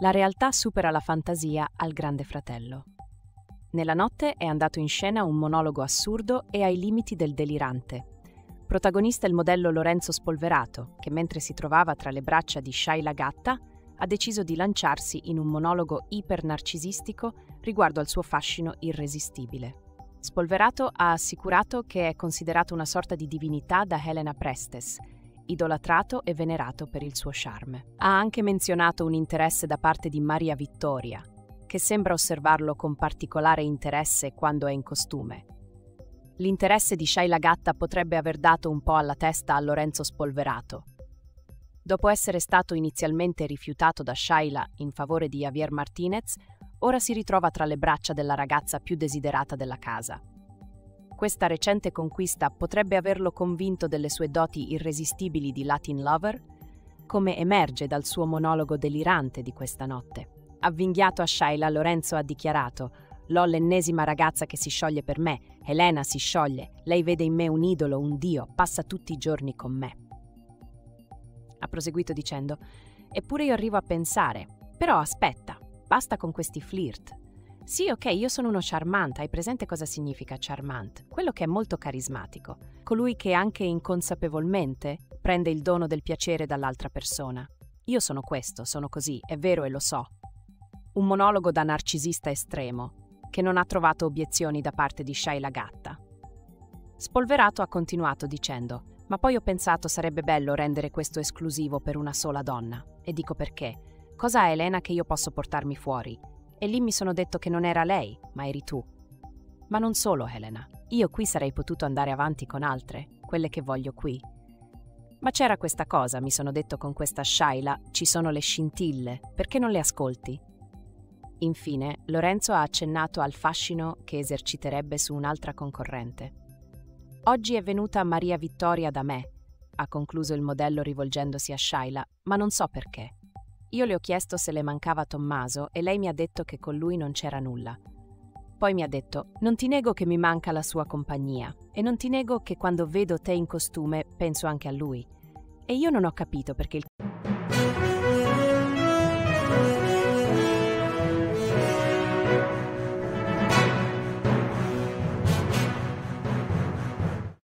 La realtà supera la fantasia al Grande Fratello. Nella notte è andato in scena un monologo assurdo e ai limiti del delirante. Protagonista il modello Lorenzo Spolverato, che mentre si trovava tra le braccia di Shaila Gatta, ha deciso di lanciarsi in un monologo iper-narcisistico riguardo al suo fascino irresistibile. Spolverato ha assicurato che è considerato una sorta di divinità da Helena Prestes, idolatrato e venerato per il suo charme. Ha anche menzionato un interesse da parte di Maria Vittoria, che sembra osservarlo con particolare interesse quando è in costume. L'interesse di Shaila Gatta potrebbe aver dato un po' alla testa a Lorenzo Spolverato. Dopo essere stato inizialmente rifiutato da Shaila in favore di Javier Martinez, ora si ritrova tra le braccia della ragazza più desiderata della casa. Questa recente conquista potrebbe averlo convinto delle sue doti irresistibili di Latin lover, come emerge dal suo monologo delirante di questa notte. Avvinghiato a Shaila, Lorenzo ha dichiarato: «L'ho l'ennesima ragazza che si scioglie per me, Elena si scioglie, lei vede in me un idolo, un dio, passa tutti i giorni con me». Ha proseguito dicendo: «Eppure io arrivo a pensare, però aspetta, basta con questi flirt. Sì, ok, io sono uno charmant, hai presente cosa significa charmant? Quello che è molto carismatico, colui che anche inconsapevolmente prende il dono del piacere dall'altra persona. Io sono questo, sono così, è vero e lo so». Un monologo da narcisista estremo, che non ha trovato obiezioni da parte di Shaila Gatta. Spolverato ha continuato dicendo: «Ma poi ho pensato sarebbe bello rendere questo esclusivo per una sola donna. E dico perché. Cosa ha Elena che io posso portarmi fuori? E lì mi sono detto che non era lei, ma eri tu. Ma non solo, Elena. Io qui sarei potuto andare avanti con altre, quelle che voglio qui. Ma c'era questa cosa, mi sono detto con questa Shaila, ci sono le scintille, perché non le ascolti?» Infine, Lorenzo ha accennato al fascino che eserciterebbe su un'altra concorrente. «Oggi è venuta Maria Vittoria da me», ha concluso il modello rivolgendosi a Shaila, «ma non so perché. Io le ho chiesto se le mancava Tommaso e lei mi ha detto che con lui non c'era nulla. Poi mi ha detto: non ti nego che mi manca la sua compagnia e non ti nego che quando vedo te in costume penso anche a lui. E io non ho capito perché il